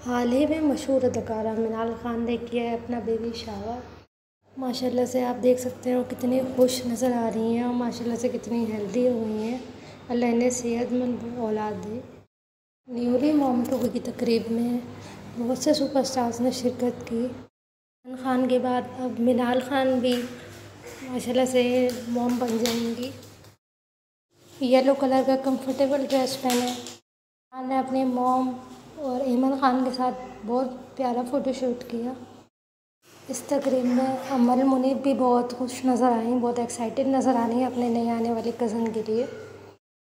हाल ही में मशहूर अदाकारा मिनाल खान ने किया है अपना बेबी शावर। माशाल्लाह से आप देख सकते हैं वो कितनी खुश नज़र आ रही हैं और माशाल्लाह से कितनी हेल्दी हो गई हैं। अल्लाह इन्हें सेहतमंद औलाद दे। न्यूली मॉम टू की तकरीब में बहुत से सुपरस्टार्स ने शिरकत की। इमरान खान के बाद अब मिनाल खान भी माशाल्लाह से मॉम बन जाएंगी। येलो कलर का कंफर्टेबल ड्रेस पहने खान ने अपनी मॉम और ईमान खान के साथ बहुत प्यारा फ़ोटोशूट किया। इस तकरीब में अमल मुनीब भी बहुत खुश नज़र आई, बहुत एक्साइटेड नज़र आ रही हैं अपने नए आने वाले कज़न के लिए।